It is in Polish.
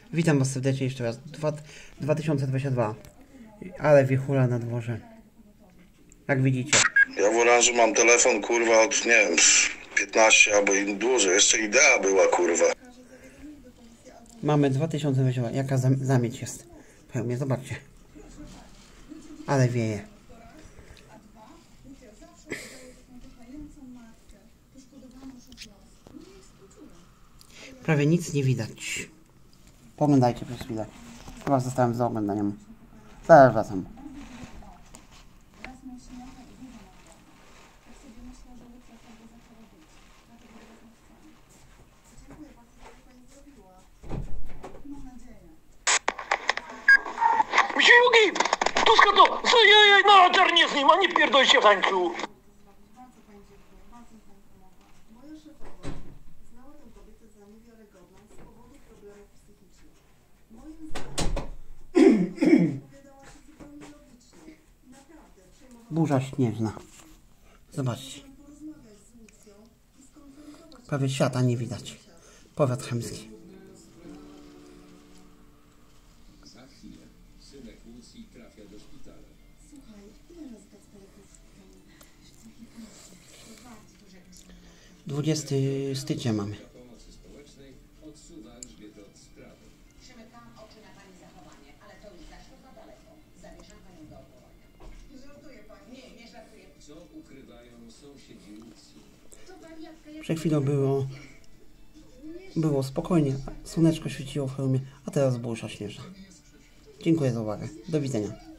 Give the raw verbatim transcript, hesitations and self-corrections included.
Witam was serdecznie jeszcze raz. dwa tysiące dwudziesty drugi. Ale wiechura na dworze. Jak widzicie. Ja w oranżu mam telefon, kurwa, od, nie wiem, piętnaście albo i dłużej. Jeszcze idea była, kurwa. Mamy dwa tysiące dwudziesty drugi. Jaka zam zamieć jest. Pełnie, zobaczcie. Ale wieje. Prawie nic nie widać. Poglądajcie przez chwilę. Chyba zostałem za oglądaniem. Zaraz wracam. Jugi! Tuska to! Zajęj na czarnie z nim, a nie pierdol się w tańcu! Moja szefowa znała tę kobietę za niewiarygodną z powodu problemów psychicznych. Moim zdaniem opowiadała się zupełnie logicznie. Naprawdę przejmowała Burza śnieżna. Zobaczcie. się porozmawiać z Lucją i skonfrontować. Prawie świata nie widać. Powiat chemski. Za chwilę synek Lucji trafia do szpitala. Słuchaj, ile razy Kacperek już dwudziestego stycznia mamy. Pomocy społecznej odsuwa Elżbietę od sprawy. Przymykam oczy na pani zachowanie, ale to już zaszło za daleko. Zawieszam panią do odwołania. żartuje pani. Nie, nie żartuję. Co ukrywają sąsiedzi Lucji? To wariatka jest... Przed chwilą było było spokojnie. Słoneczko świeciło w hełmie, a teraz burza śnieżna. Dziękuję za uwagę. Do widzenia.